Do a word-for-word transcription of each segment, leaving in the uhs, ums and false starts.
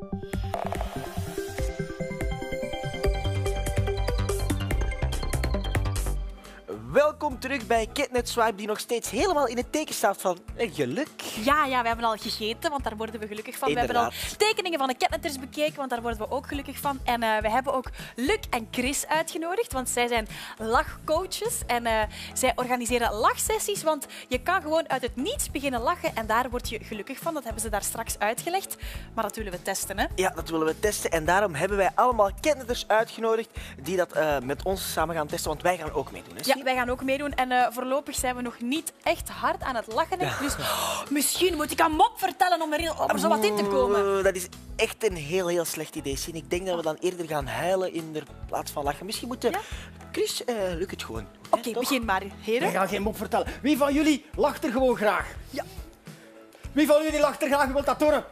Welkom terug bij Catnet Swipe, die nog steeds helemaal in het teken staat van geluk. Ja, ja, we hebben al gegeten, want daar worden we gelukkig van. Inderdaad. We hebben al tekeningen van de Catnetters bekeken, want daar worden we ook gelukkig van. En uh, we hebben ook Luc en Chris uitgenodigd, want zij zijn lachcoaches. En uh, zij organiseren lachsessies, want je kan gewoon uit het niets beginnen lachen en daar word je gelukkig van. Dat hebben ze daar straks uitgelegd. Maar dat willen we testen, hè? Ja, dat willen we testen en daarom hebben wij allemaal Catnetters uitgenodigd die dat uh, met ons samen gaan testen, want wij gaan ook meedoen. Hè? Ja, wij gaan ook meedoen en uh, voorlopig zijn we nog niet echt hard aan het lachen. Ja. Dus oh, misschien moet ik een mop vertellen om er, om er zo wat in te komen. Dat is echt een heel, heel slecht idee, Sien. Ik denk dat we dan eerder gaan huilen in de plaats van lachen. Misschien moeten... Ja? Chris, uh, lukt het gewoon. Oké, okay, begin maar, heren. Wij gaan geen mop vertellen. Wie van jullie lacht er gewoon graag? Ja. Wie van jullie lacht er graag? Je wilt dat tonen?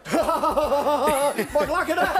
Mag lachen, hè?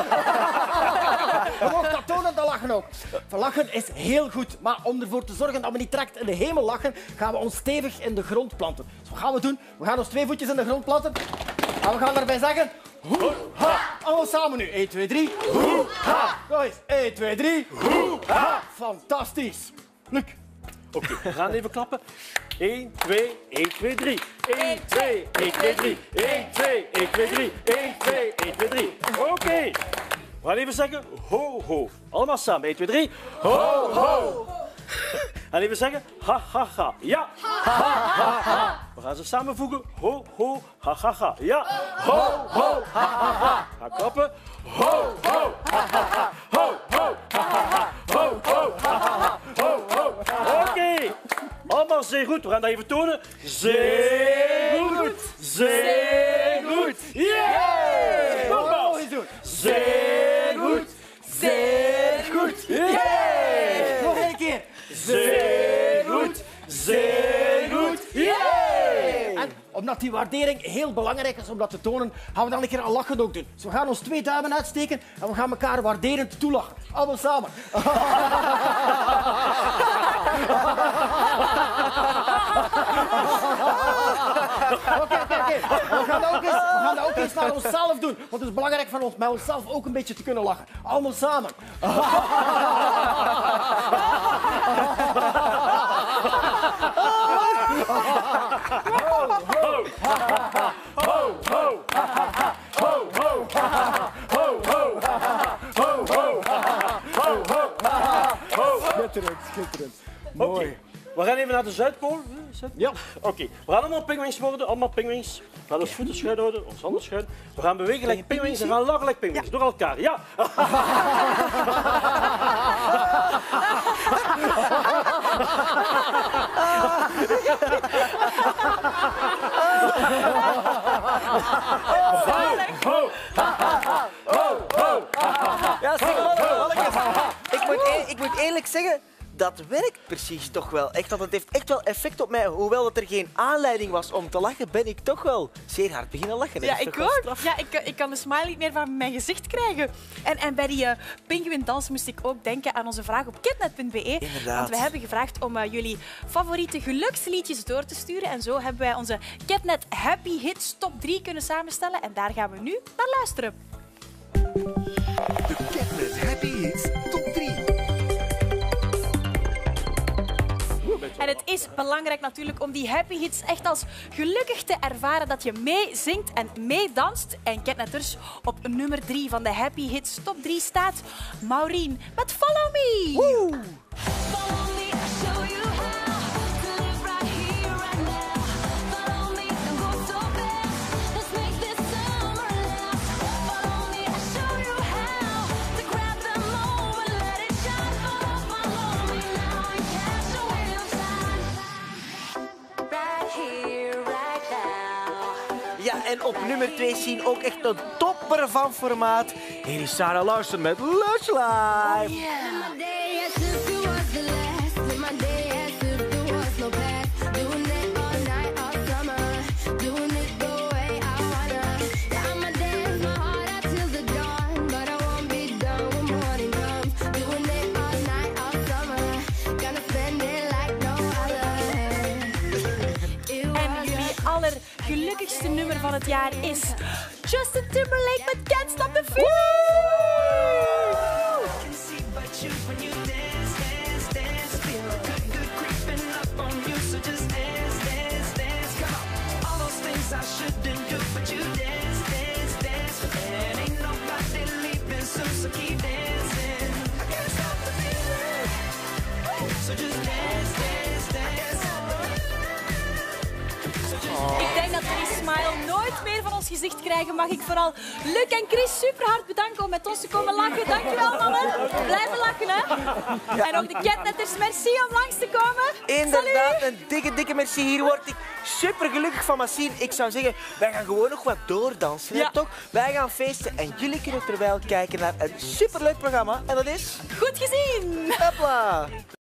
Je mag dat tonen, dat lachen ook. Lachen is heel goed, maar om ervoor te zorgen dat we niet direct in de hemel lachen, gaan we ons stevig in de grond planten. Dus wat gaan we doen? We gaan ons twee voetjes in de grond planten en we gaan daarbij zeggen... Hoe, ha. Allemaal samen nu. één, twee, drie. Hoe, ha. Nog eens. één, twee, drie. Hoe, ha. Fantastisch. Luc. Oké, okay, we gaan even klappen. één, twee, één, twee, drie. één, twee, één, twee, drie. één, twee, één, twee, drie. één, twee, één, twee, drie. Oké. Okay. We gaan even zeggen ho, ho. Allemaal samen. één, twee, drie. Ho, ho. En even zeggen ha, ha, ha. Ja. Ha, ha, ha. We gaan ze samenvoegen. Ho, ho, ha, ha, ha. Ja. Ho, ho, ha, ha, ha. Ga klappen. Ho, ho, ha, ha, ha. Ho, ho, ha, ha, ha. Ho, ho, ha, ha, ha. Ho, ho. Oké. Okay. Allemaal zeer goed. We gaan dat even tonen. Zeer goed. Zeer goed. Yeah! Nogmaals. Zeer goed. Zeer goed. Yeah! Nog een keer. Zeer goed. Zeer goed. Yeah! En omdat die waardering heel belangrijk is om dat te tonen, gaan we dan een keer een lachen ook doen. Dus we gaan ons twee duimen uitsteken en we gaan elkaar waarderend toelachen. Allemaal samen. Oké, oké, oké. We gaan dat ook eens, we gaan dat ook eens naar onszelf doen. Want het is belangrijk van ons met onszelf ook een beetje te kunnen lachen. Allemaal samen. Schitterend, schitterend. Mooi. Okay. We gaan even naar de Zuidpool. Ja. Oké, okay. We gaan allemaal pinguïns worden, allemaal pinguïns. We gaan ons voeten schuin houden, ons handen schuin. We gaan bewegen like pinguïns en gaan lachen like pinguïns. Ja. Door elkaar, ja. Ja, zeg maar, ik moet, ik moet eerlijk zeggen, dat werkt precies toch wel echt. Dat het heeft echt wel effect op mij. Hoewel het er geen aanleiding was om te lachen, ben ik toch wel zeer hard beginnen lachen. Ja, ik ook. Ja, ik, ik kan de smile niet meer van mijn gezicht krijgen. En, en bij die uh, pinguïndans moest ik ook denken aan onze vraag op catnet punt be. Inderdaad. Want we hebben gevraagd om uh, jullie favoriete geluksliedjes door te sturen. En zo hebben wij onze Catnet Happy Hits top drie kunnen samenstellen. En daar gaan we nu naar luisteren. De Catnet Happy Hits top drie. En het is belangrijk natuurlijk om die happy hits echt als gelukkig te ervaren, dat je meezingt en meedanst. En Catnetters, op nummer drie van de happy hits top drie staat Maureen met Follow Me. Woe! Ja, en op nummer twee zien ook echt een topper van formaat. Hier is Sarah Larsen met Lush Life. Oh, yeah. Gelukkigste nummer van het jaar is Justin Timberlake met Can't Stop the Feeling. do, but you dance, dance, dance. And ain't nobody leaving soon, so keep dancing. I can't stop the feeling. So just dance, dance, dance. So just Ik denk dat we die smile nooit meer van ons gezicht krijgen. Mag ik vooral Luc en Chris super hard bedanken om met ons te komen lachen. Dankjewel, mannen. Blijven lachen, hè. En ook de Catnetters, merci om langs te komen. Inderdaad, Salut. een dikke, dikke merci. Hier word ik super gelukkig van Massine. Ik zou zeggen, wij gaan gewoon nog wat doordansen, hè, Ja. toch? Wij gaan feesten en jullie kunnen terwijl kijken naar een superleuk programma. En dat is... Goed gezien. Hopla!